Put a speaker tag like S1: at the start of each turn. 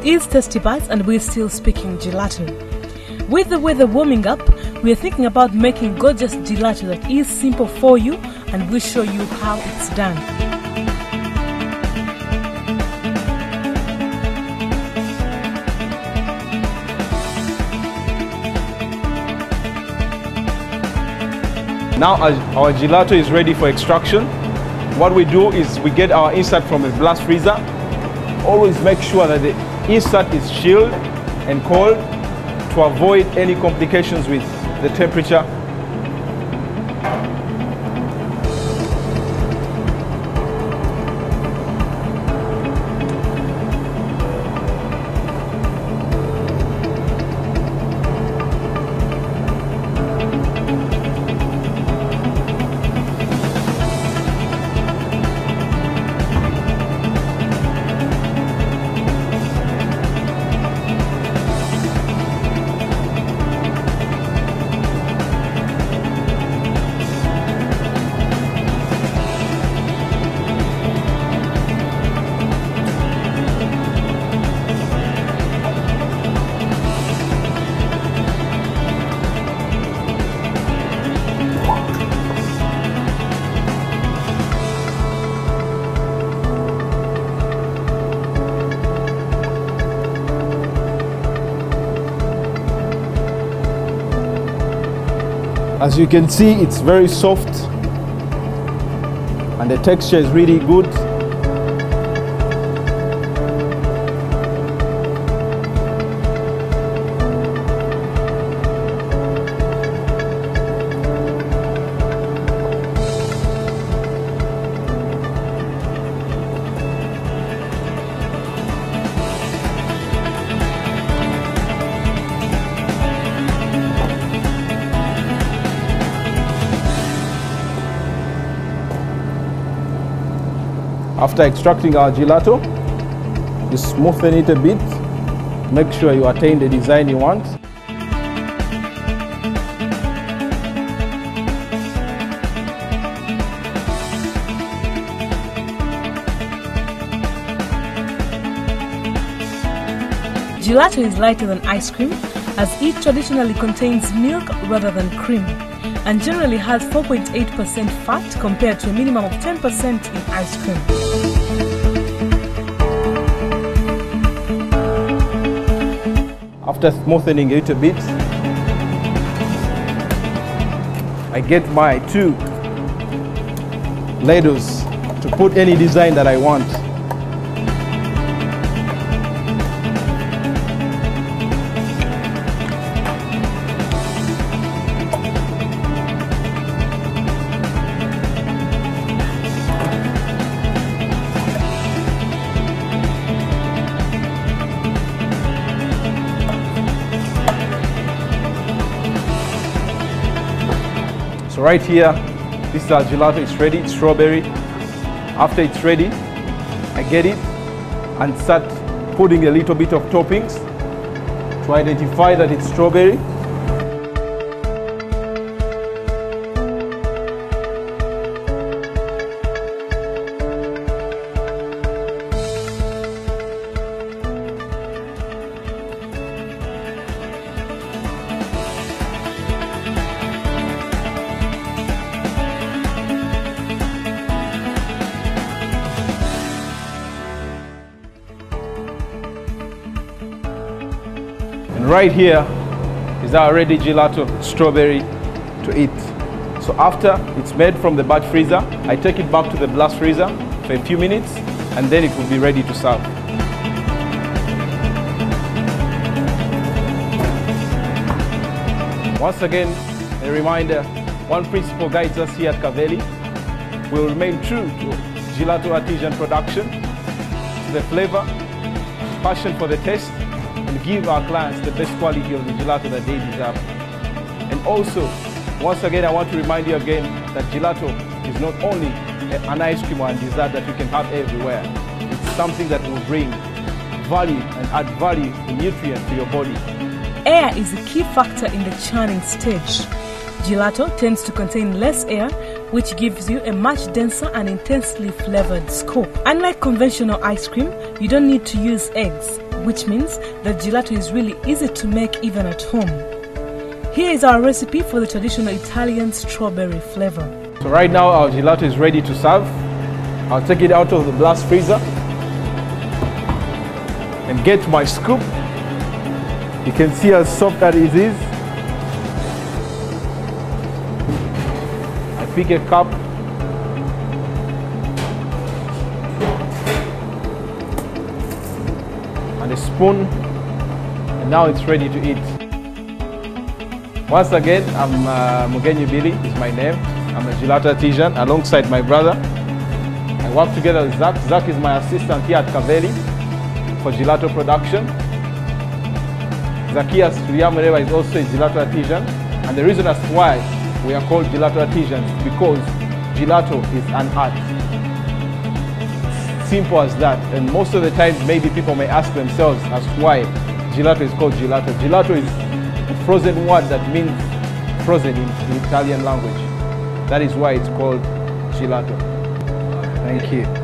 S1: It is Tasty Bites and we're still speaking gelato. With the weather warming up, we are thinking about making gorgeous gelato that is simple for you, and we'll show you how it's done.
S2: Now our gelato is ready for extraction. What we do is we get our insert from a blast freezer. Always make sure that the insert is chilled and cold to avoid any complications with the temperature. As you can see, it's very soft and the texture is really good. After extracting our gelato, you smoothen it a bit. Make sure you attain the design you want.
S1: Gelato is lighter than ice cream, as it traditionally contains milk rather than cream, and generally has 4.8% fat compared to a minimum of 10% in ice cream.
S2: After smoothening it a bit, I get my 2 ladles to put any design that I want. So right here, this is our gelato, it's ready, it's strawberry. After it's ready, I get it and start putting a little bit of toppings to identify that it's strawberry. And right here is our ready gelato strawberry to eat. So after it's made from the batch freezer, I take it back to the blast freezer for a few minutes and then it will be ready to serve. Once again, a reminder, one principle guides us here at Kaveli. We will remain true to gelato artisan production, to the flavor, passion for the taste, and give our clients the best quality of the gelato that they deserve. And also, once again, I want to remind you again that gelato is not only an ice cream or a dessert that you can have everywhere. It's something that will bring value and add value and nutrients to your body.
S1: Air is a key factor in the churning stage. Gelato tends to contain less air, which gives you a much denser and intensely flavored scoop. Unlike conventional ice cream, you don't need to use eggs. which means that gelato is really easy to make even at home. Here is our recipe for the traditional Italian strawberry flavor.
S2: So right now our gelato is ready to serve. I'll take it out of the blast freezer and get my scoop. You can see how soft that it is. I pick a cup. And a spoon. And now it's ready to eat. Once again, I'm Mugenyi Billy is my name. I'm a gelato artisan alongside my brother. I work together with Zach. Zach is my assistant here at Cavelli for gelato production. Zacchaeus Riamareva is also a gelato artisan, and the reason as to why we are called gelato artisans is because gelato is an art. Simple as that. And most of the time, maybe people may ask themselves as to why gelato is called gelato. Gelato is a frozen word that means frozen in the Italian language. That is why it's called gelato. Thank you.